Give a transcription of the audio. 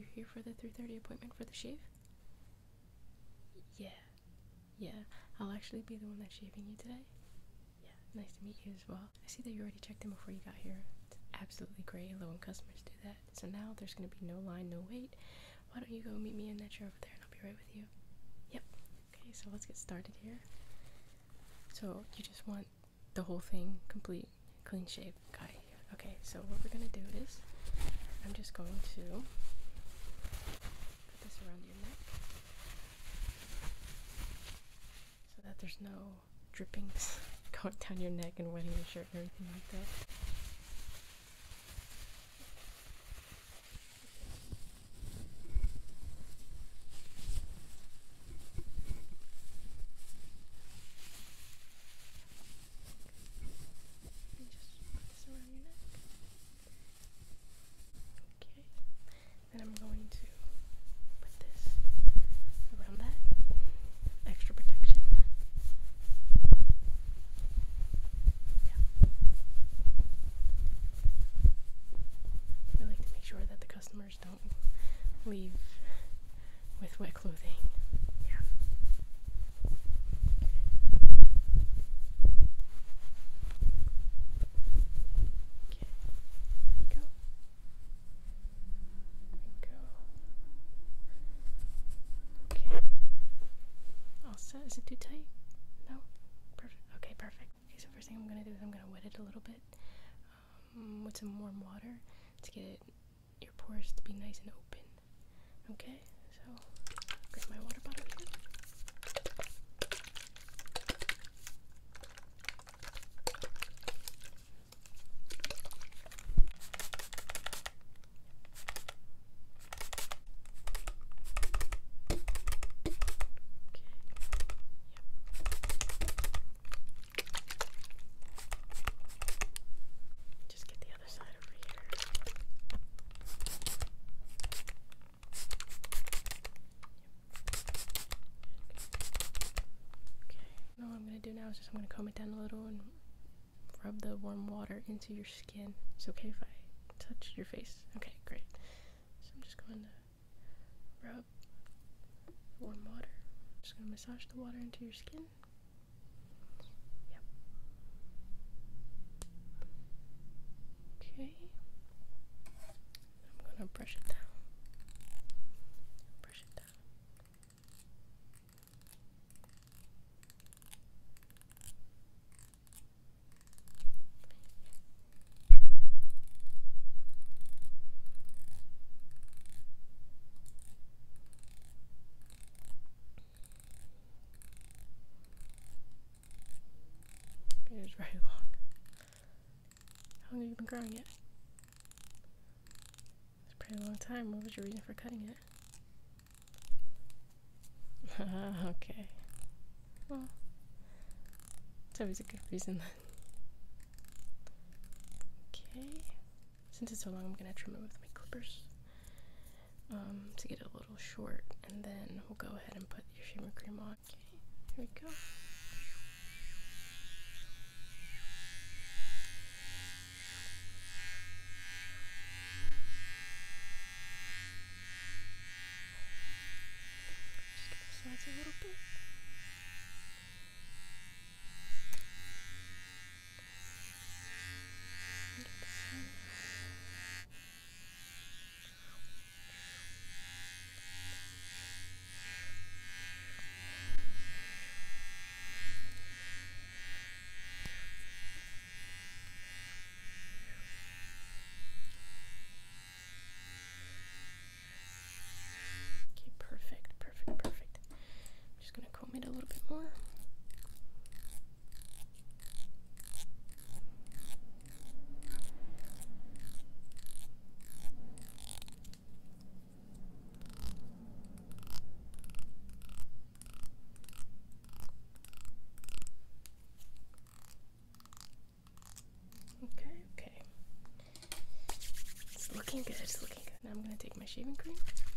here for the 3:30 appointment for the shave? Yeah, I'll actually be the one that's shaving you today. Yeah, nice to meet you as well. I see that you already checked in before you got here. It's absolutely great. I love when customers do that. So now there's gonna be no line, no wait. Why don't you go meet me in that chair over there and I'll be right with you. Yep. Okay, so let's get started here. So you just want the whole thing complete, clean shave. Got it. Okay, so what we're gonna do is I'm just going to put this around your neck so that there's no drippings going down your neck and wetting your shirt and everything like that. Then I'm going to put this around that. Extra protection. Yeah. We like to make sure that the customers don't leave with wet clothing. Yeah. Is it too tight? No? Perfect. Okay, perfect. Okay, so first thing I'm going to do is I'm going to wet it a little bit with some warm water to get your pores to be nice and open. Okay, so grab my water bottle here. What I'm going to do now is just I'm going to comb it down a little and rub the warm water into your skin. It's okay if I touch your face? Okay, great. So I'm just going to rub warm water. Just going to massage the water into your skin. Yep. Okay. I'm going to brush it down. Brush it down. It is very long. How long have you been growing it? It's a pretty long time. What was your reason for cutting it? Okay. Well, it's always a good reason then. Okay. Since it's so long, I'm gonna trim it with my clippers to get it a little short, and then we'll go ahead and put your shaving cream on. Okay, here we go. Sides a little bit. And get the center. Okay, perfect, perfect, perfect. I'm just gonna comb it a little bit more. Okay. It's looking good, it's looking good. Now I'm gonna take my shaving cream.